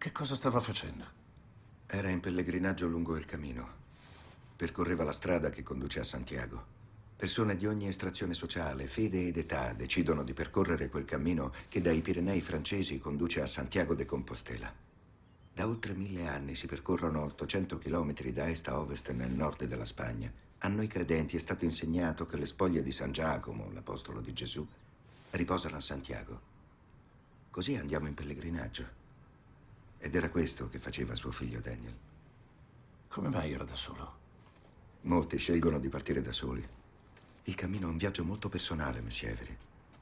Che cosa stava facendo? Era in pellegrinaggio lungo il Camino. Percorreva la strada che conduce a Santiago. Persone di ogni estrazione sociale, fede ed età decidono di percorrere quel cammino che dai Pirenei francesi conduce a Santiago de Compostela. Da oltre 1000 anni si percorrono 800 chilometri da est a ovest nel nord della Spagna. A noi credenti è stato insegnato che le spoglie di San Giacomo, l'apostolo di Gesù, riposano a Santiago. Così andiamo in pellegrinaggio. Ed era questo che faceva suo figlio Daniel. Come mai era da solo? Molti scelgono di partire da soli. Il cammino è un viaggio molto personale, Monsieur Avery.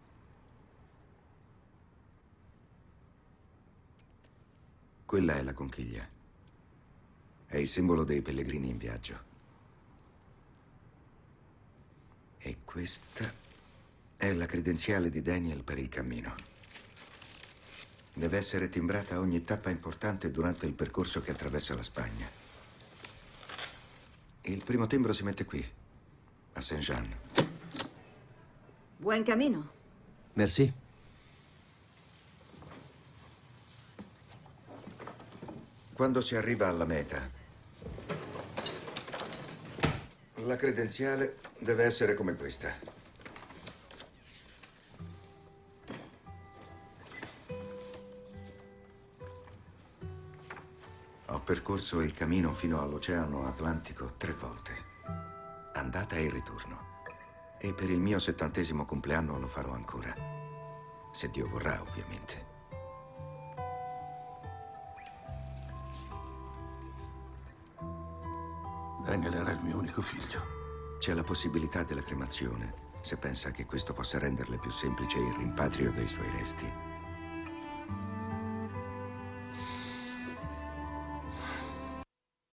Quella è la conchiglia. È il simbolo dei pellegrini in viaggio. E questa è la credenziale di Daniel per il cammino. Deve essere timbrata a ogni tappa importante durante il percorso che attraversa la Spagna. Il primo timbro si mette qui, a Saint-Jean. Buon cammino. Merci. Quando si arriva alla meta, la credenziale deve essere come questa. Ho percorso il cammino fino all'Oceano Atlantico 3 volte, andata e ritorno. E per il mio 70° compleanno lo farò ancora, se Dio vorrà, ovviamente. Daniel era il mio unico figlio. C'è la possibilità della cremazione, se pensa che questo possa renderle più semplice il rimpatrio dei suoi resti.